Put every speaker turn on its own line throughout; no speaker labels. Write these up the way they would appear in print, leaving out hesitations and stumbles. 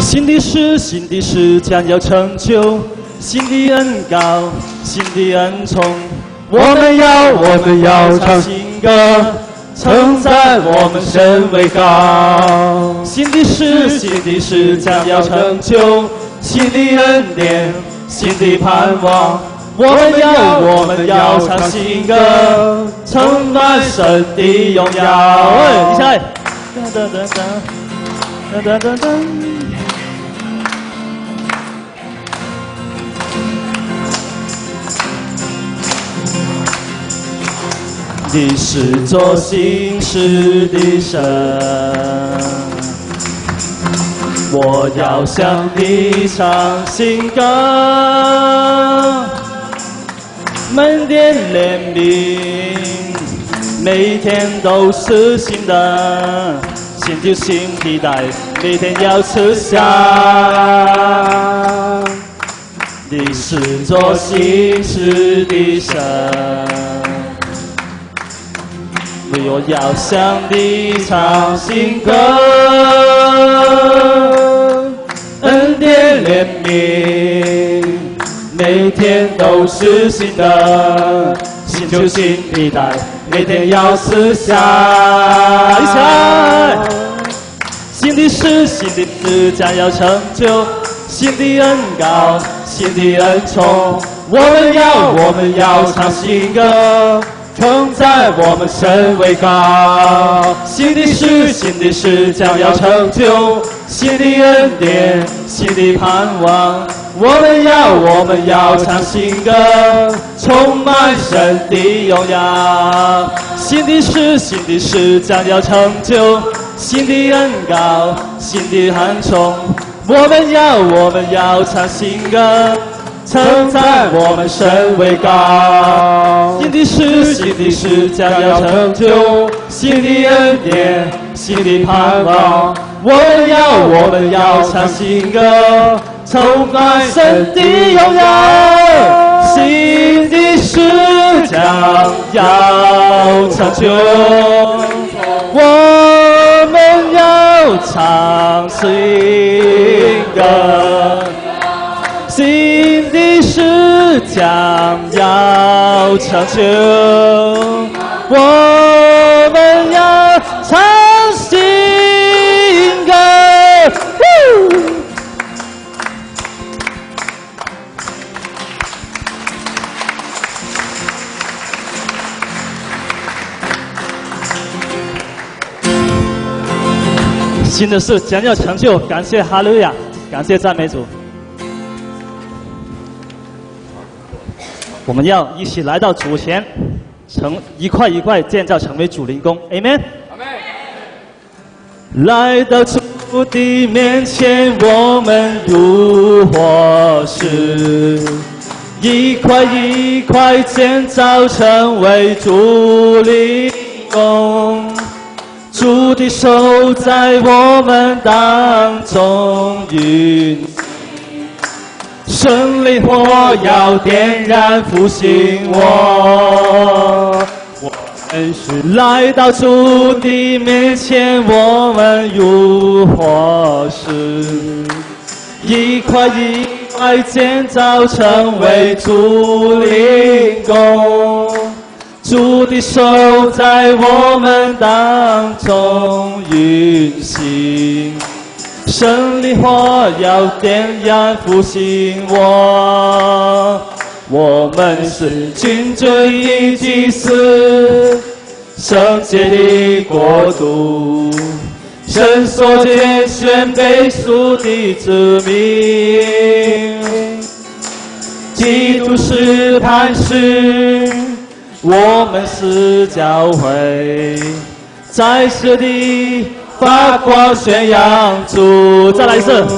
新的事将要成就，新的恩膏，新的恩宠。我们要唱新歌，称赞我们神为高。新的事将要成就，新的恩典，新的盼望。我们要唱新歌，称赞神的荣耀。一起来！噔噔噔噔噔噔噔。你是做新事的神，我要向你唱新歌。门殿怜悯，每天都是新的，新旧新替代，每天要吃香。你是做新事的神。我要向你唱新歌，恩典怜悯，每天都是新的，新旧新替代，每天要思想。一起来！新的事将要成就，新的恩膏，新的恩宠。我们要唱新歌。称赞我们神为高，新的事将要成就，新的恩典，新的盼望。我们要唱新歌，充满神的荣耀。新的事将要成就，新的恩膏，新的恩宠。我们要唱新歌。称赞我们神为高，新的事将要成就，新的恩典，新的盼望。我们要唱新歌，充满神的荣耀。新的事将要成就，我们要唱新歌。新的事将要成就，我们要唱新歌。新的事将要成就，感谢哈利路亚，感谢赞美主。我们要一起来到主前，一块一块建造，成为主灵宫。Amen。来到主的面前，我们如火石，一块一块建造，成为主灵宫。主的手在我们当中运行。圣灵火要点燃复兴我们是来到主的面前，我们如火石，一块一块建造，成为主灵宫。主的手在我们当中运行。圣灵火要点燃复兴我们是君尊的祭司，圣洁的国度，神所拣选被赎的子民。基督是磐石，我们是教会，在此地发光宣扬主。再来一次。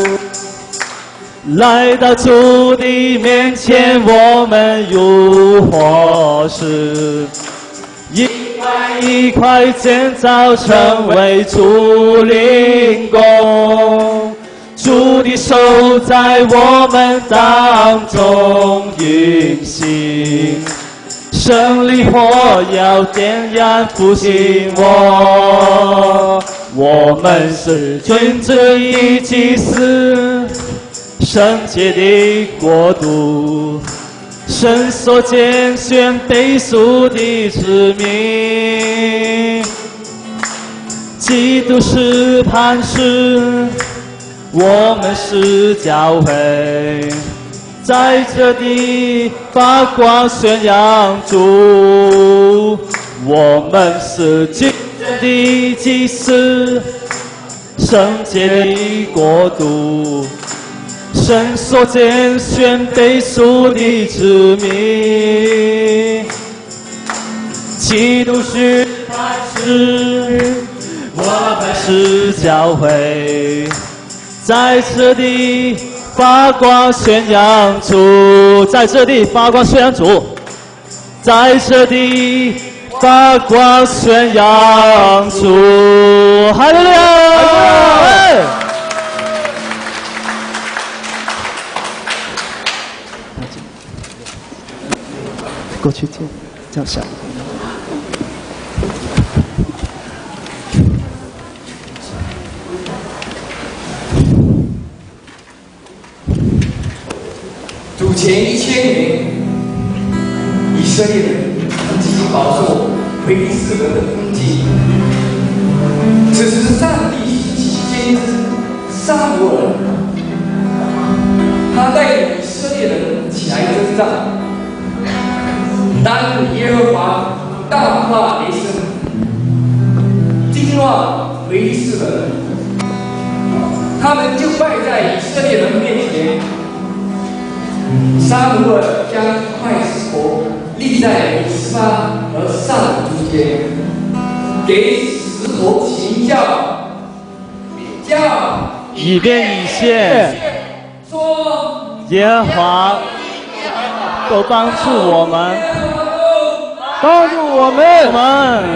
来到主的面前，我们如火石，一块一块建造，成为主灵宫。主的手在我们当中运行，圣灵火要点燃复兴我们是君子以祭司，圣洁的国度，神所拣选被赎的子民。基督是磐石，我们是教会，在这地发光宣扬主。我们是君尊的祭司，圣洁的国度，神所拣选被赎的子民。基督是磐石，我们是教会，在这里发光宣扬主，在这里发光宣扬主，在这里发光宣扬主，哈利路亚！过去这样想。
主前1000年，以色列人积极保守非利士人的攻击。此时，上帝兴起先知撒母耳，他带领以色列人起来征战。当耶和华大发雷声，惊乱非利士人，他们就败在以色列人面前。撒母耳将一块石头立在米斯巴和上中间，给石头起名叫
以便以谢，
说
耶和华都帮助我们，
帮助我们，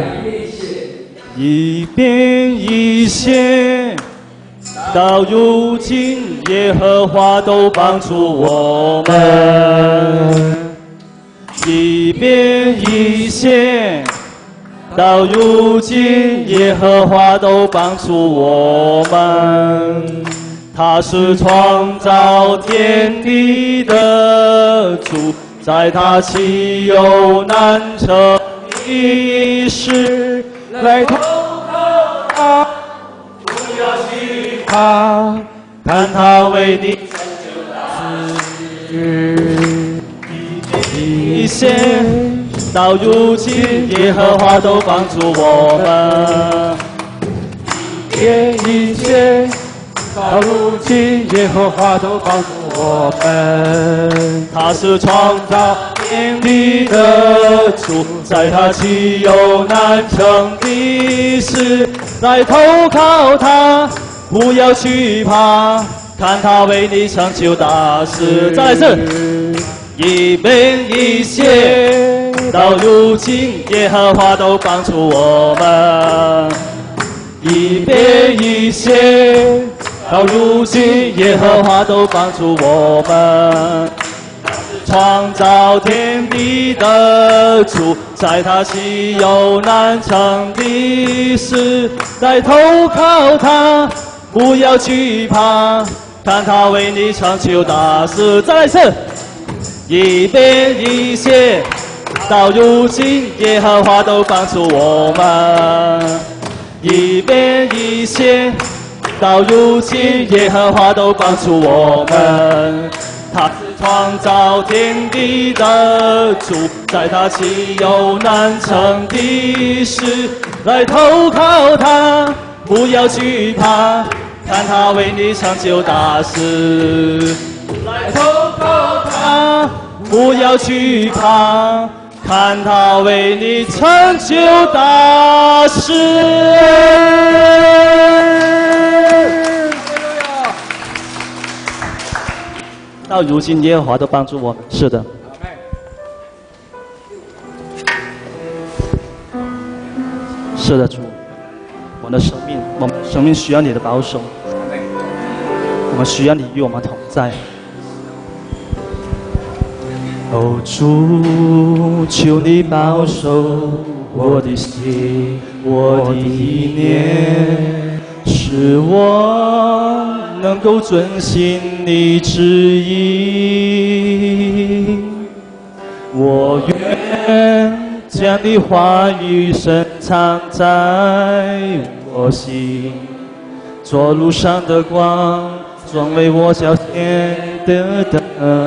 以便以谢。到如今，耶和华都帮助我们，以便以谢。到如今，耶和华都帮助我们。他是创造天地的主，在他岂有难成的事？来投靠他。不要惧怕，看他为你成就大事。一切到如今，耶和华都帮助我们。
一切到如今，耶和华都帮助我们。
他是创造天地的主，在他岂有难成的事？来投靠他，不要惧怕，看他为你成就大事。再来一次，一便一谢，到如今耶和华都帮助我们。一便一谢，到如今耶和华都帮助我们。创造天地的主，在他岂有难成的事？来投靠他，不要惧怕，看他为你成就大事。再来一次，一便一谢，到如今耶和华都帮助我们。一便一谢，到如今耶和华都帮助我们。他是创造天地的主，在他岂有难成的事？来投靠他，不要惧怕，看他为你成就大事。来投靠他，不要惧怕，看他为你成就大事。到如今，耶和华都帮助我们。是的，是的，主，我们的生命需要你的保守，我们需要你与我们同在。哦，主，求你保守我的心，我的意念，使我能够遵行你旨意。我愿将你话语深藏在我心，做路上的光，专为我脚前的灯。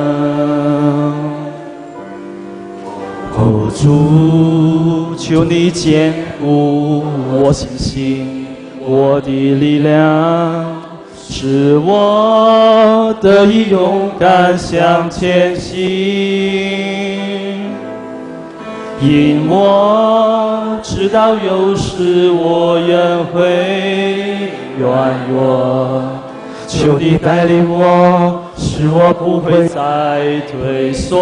哦，主，求你坚固我信心，我的力量，使我得以勇敢向前行。因我知道有时我仍会软弱，求你带领我，使我不会再退缩。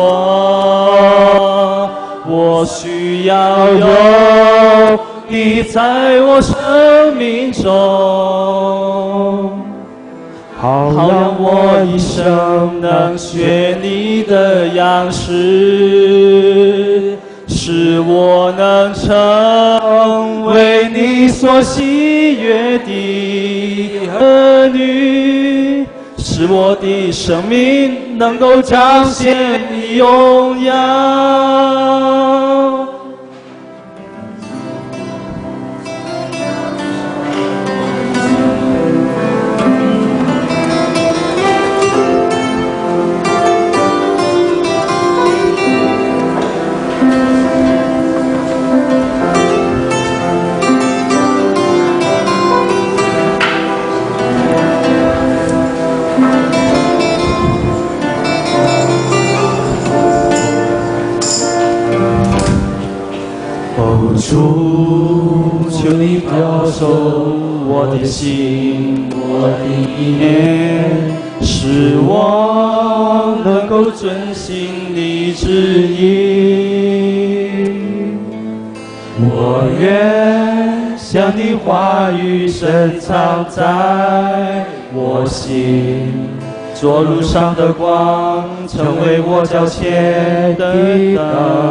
我需要有你在我生命中，好让我一生能学你的样式，使我能成为你所喜悦的儿女，使我的生命能够彰显你荣耀。主，求你保守我的心，我的意念，使我能够遵行你旨意。我愿将你话语深藏在我心，做路上的光，成为我脚前的灯。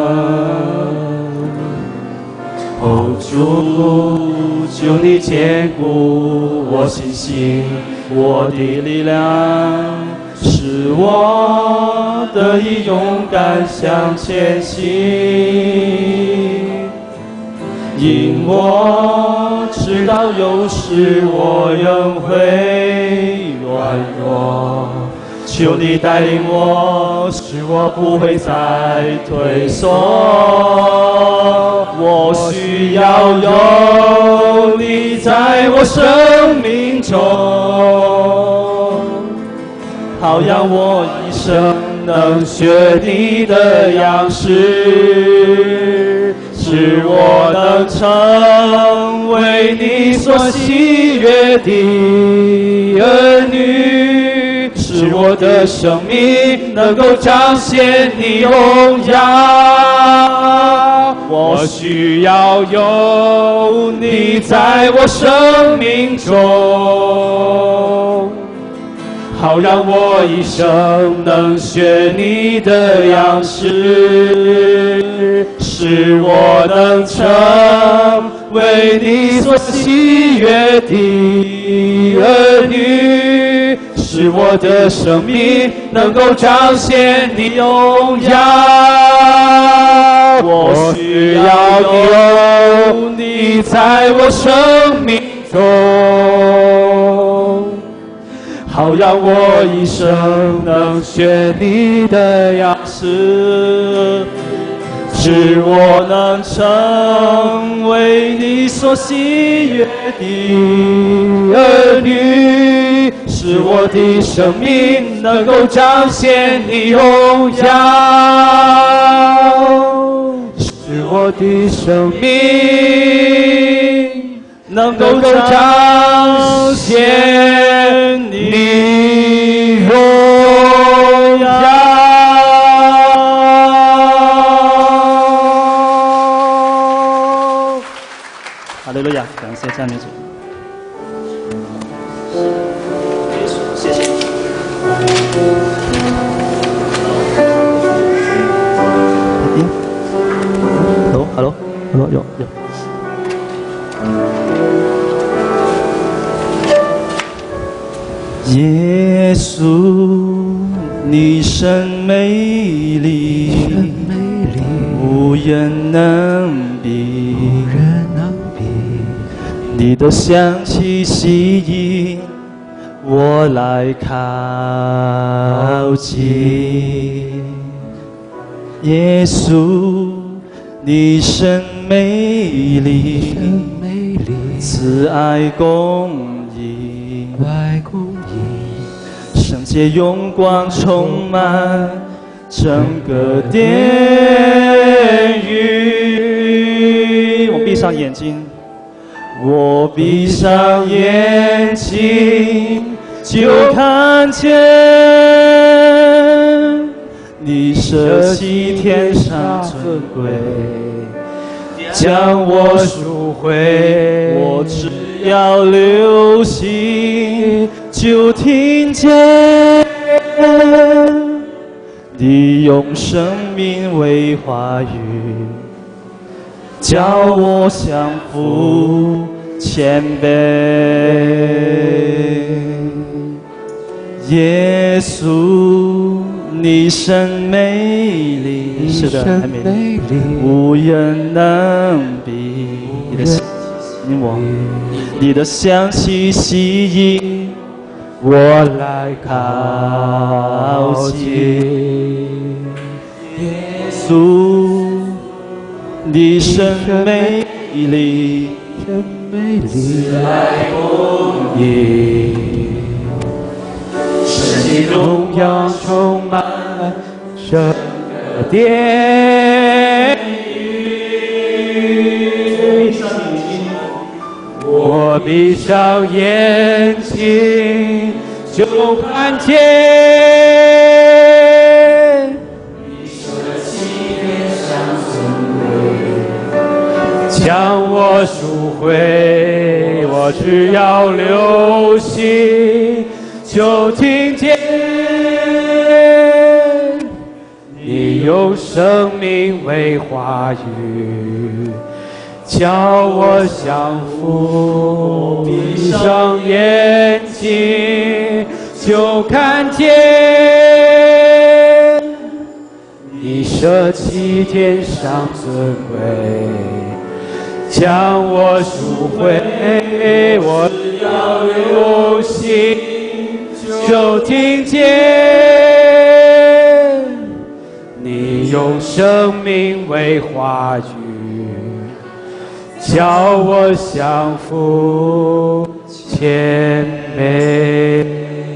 哦，主，求你坚固我信心，我的力量，使我得以勇敢向前行。因我知道有时我仍会软弱，求你带领我，使我不会再退缩。我需要有你在我生命中，好让我一生能学你的样式，使我能成为你所喜悦的儿女，使我的生命能够彰显你荣耀。我需要有你在我生命中，好让我一生能学你的样式，使我能成为你所喜悦的儿女，使我的生命能够彰显你荣耀。我需要有你在我生命中，好让我一生能学你的样式，使我能成为你所喜悦的儿女，使我的生命能够彰显你荣耀，使我的生命能够彰显你荣耀。哈利路亚，感谢赞美主。谢谢。
Hello，
有。
耶稣，你甚美丽，无人能比，你的香气吸引我来靠近。耶稣，你甚美丽，慈爱公义，圣洁荣光充满整个殿宇。我闭上眼睛，我闭上眼睛就看见你舍弃天上尊贵，将我赎回。我只要留心，就听见你用生命为话语，叫我降服谦卑。耶稣，你甚美丽，是的，很美丽，无人能比。你的香气吸引我来靠近。耶稣，你甚美丽，慈爱公义，圣洁荣耀充满整个殿宇。我闭上眼睛就看见你舍弃天上尊贵，将我赎回。我只要留心，就听见你用生命为话语，叫我降服。闭上眼睛就看见你舍弃天上尊贵，将我赎回。我只要留心，就听见你用生命为话语，叫我降服谦卑。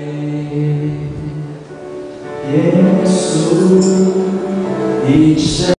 耶稣，你是